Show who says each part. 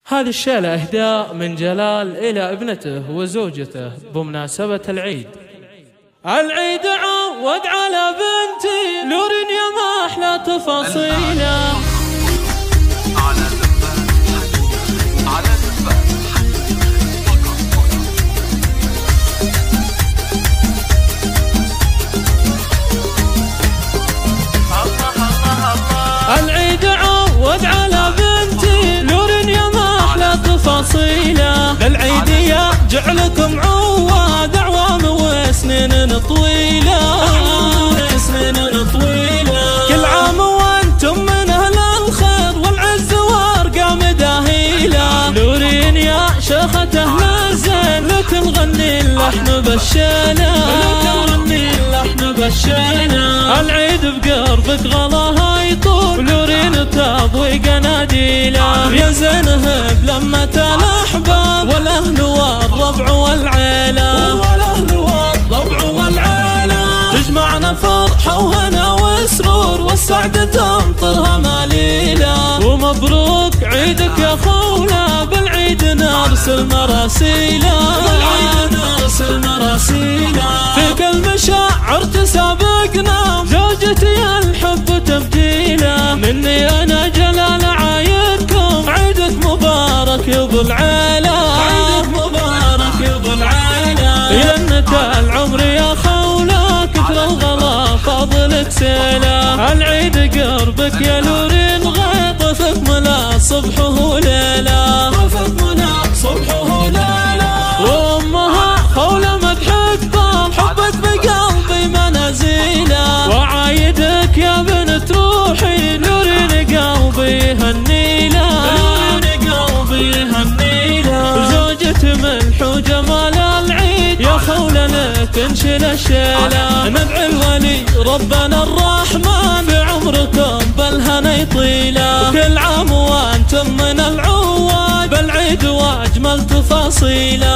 Speaker 1: هذه الشيلة إهداء من جلال إلى ابنته وزوجته بمناسبة العيد. العيد عود على بنتي لورين يا ما أحلى تفاصيله. العيد عود على بنتي لورين يا ما أحلى تفاصيله. للعيد يا جعلكم عواد أعوام وسنين طويلة. كل عام وانتم من أهل الخير والعز وارقام داهيلة. لورين يا شيخة أهل الزين لك نغني اللحن بالشينة. العيد بقربك غلاها يطول لورين تضوي قناديله. يا زينهب لمة الأحباب والأهل والربع والعيلة. تجمعنا فرحة وهنا وسرور والسعد تمطرها مليلة. ومبروك عيدك يا خوله بالعيد نرسل مراسيله. في كل مشاعر تسابقنا زوجتي الحب تبديله. مني أنا جلال عايدكم عيدك مبارك يا ابو العيلة. يا نتا العمر يا خوله كثر الغلا فاضلك سيله. العيد قربك يا لورين غيطفك ملا صبحه وليله. وامها خوله مدحك طال حبك بقلبي منازيله. وعايدك يا بنت روحي لورين قلبي هنيله. زوجة ملح وجمال العيد يا خوله لك انشل الشيله. ندعي الولي ربنا الرحمن بعمركم بالهنا يطيله. كل عام وانتم من العواد بالعيد واجمل تفاصيله.